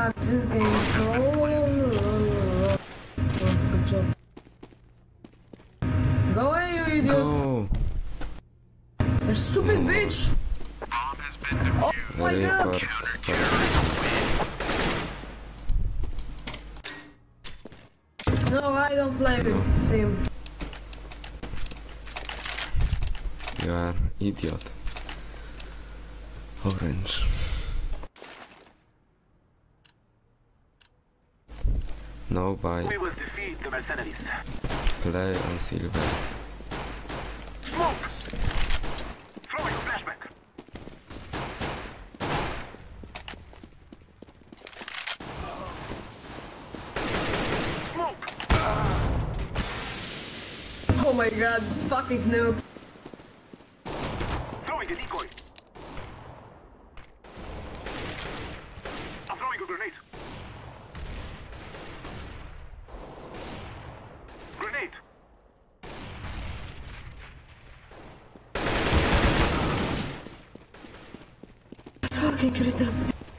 god, this game is so... Good job. Go away, you idiot! Go! You stupid bitch! Oh my god! No, I don't play with this team. You are idiot. Orange. No buy. We will defeat the mercenaries. Play on silver. Smoke! Throwing a flashback. Smoke! Oh my god, this fucking noob. Throwing a decoy. I'm throwing a grenade. Grenade! Fucking critter.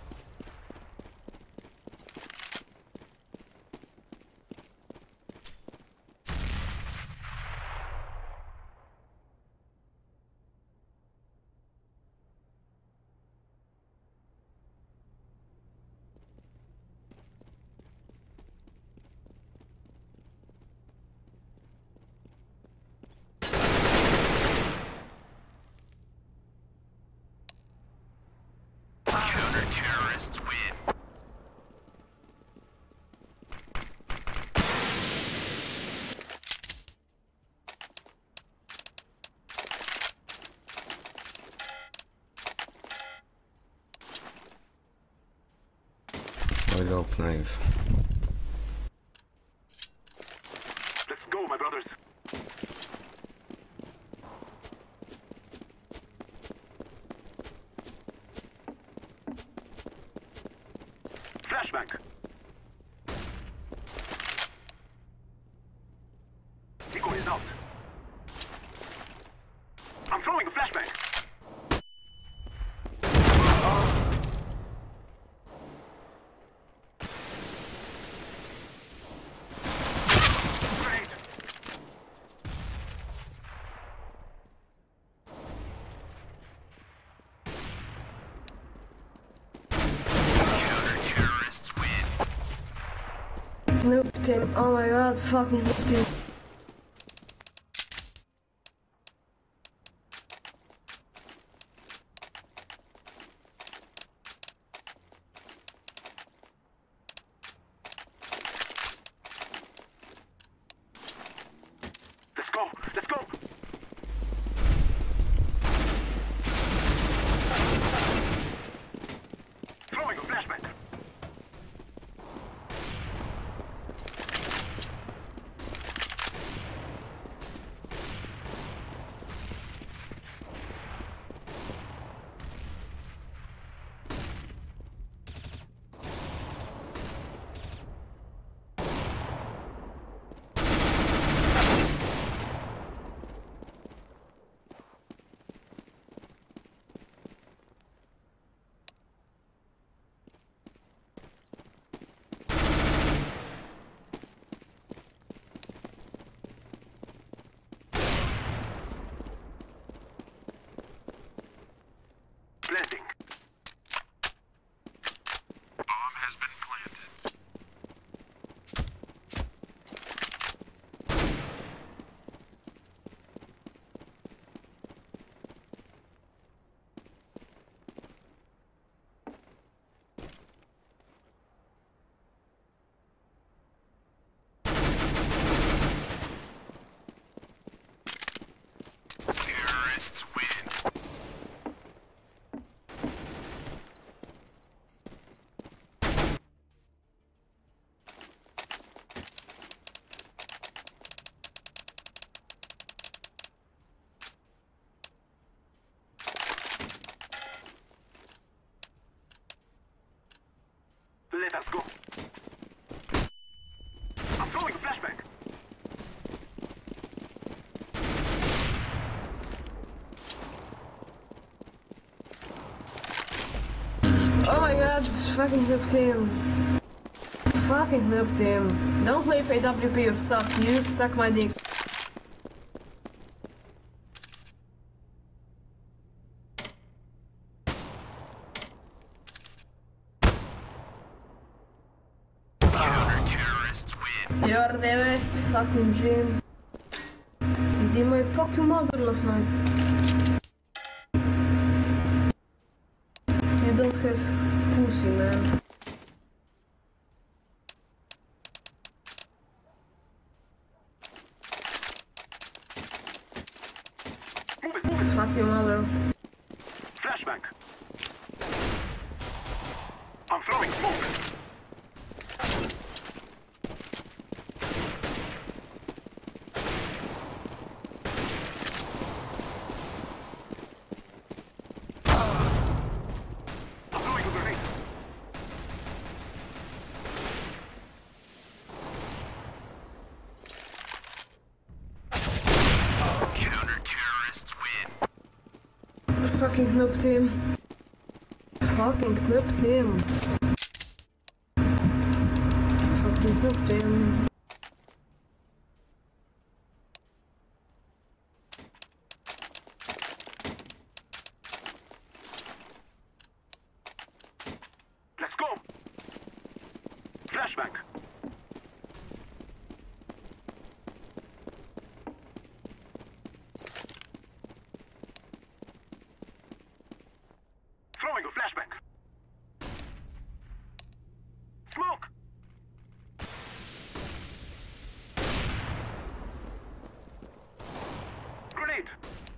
Counter-terrorists win. Oil up knife. Let's go, my brothers. Flashbang. Decoy is out. I'm throwing a flashbang. Grenade. Counter-terrorists win. Noob team. Oh my god, fucking noob team. Let's go. Let's go. Throwing a flashbang. Planting. Bomb has been planted. Terrorists win. Let us go. I'm throwing a flashbang. Oh my god, this fucking noob team. Fucking noob team. Don't play with AWP, you suck. You suck my dick. Counter-terrorists win. You're the best fucking Jim. Did my fucking mother last night. You don't have pussy, man. Fuck your mother. Flashback. I'm throwing smoke. I'm throwing a grenade. Counter-terrorists win. Fucking noob team. Fucking noob team. Fucking noob team. Let's go. Flashback. Throwing a flashback. Smoke. Grenade.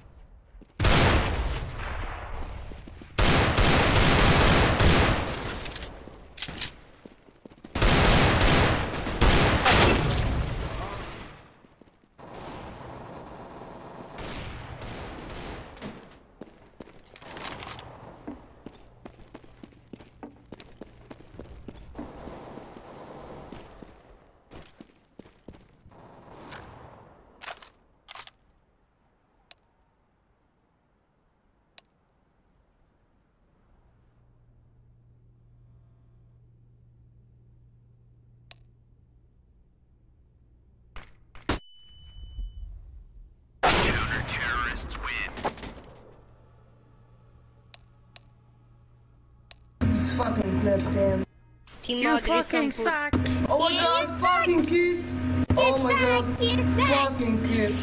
Counter-terrorists win. Just fucking noob team. Team You Madrid fucking som suck. Oh my god, fucking kids! Oh my god, fucking kids.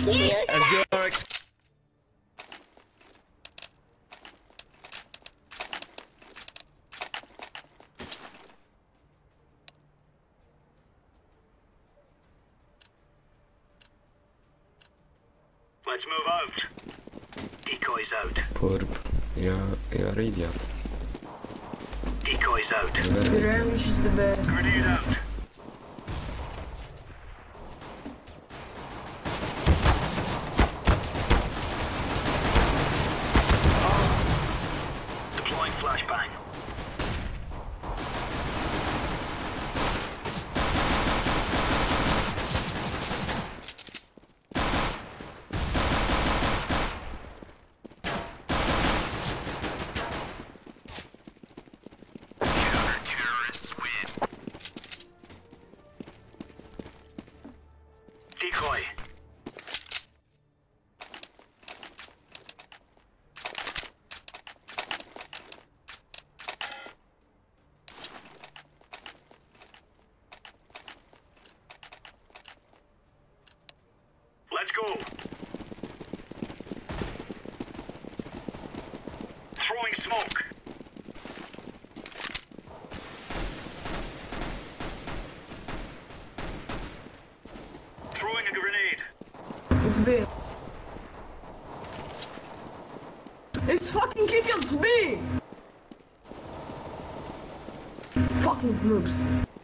Let's move out. Decoys out. Purp. You're idiot. Decoys out. You're The idiot. range is the best. Grenade out. Deploying flashbang. Counter-terrorists win. Decoy. Let's go. Throwing smoke. Throwing a grenade. It's B. It's fucking idiots B! Fucking noobs.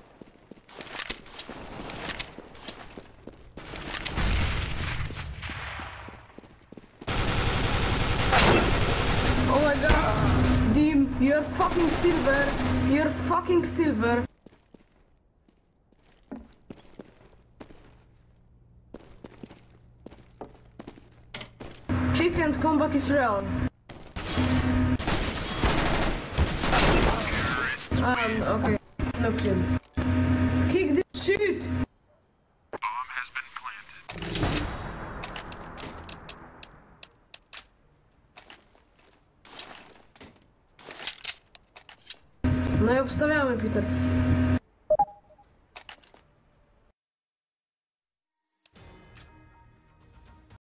Oh my god! Dim, you're fucking silver! You're fucking silver! Kick and come back Israel. Terrorists Okay. Look him. Kick No i obstawiamy, Peter.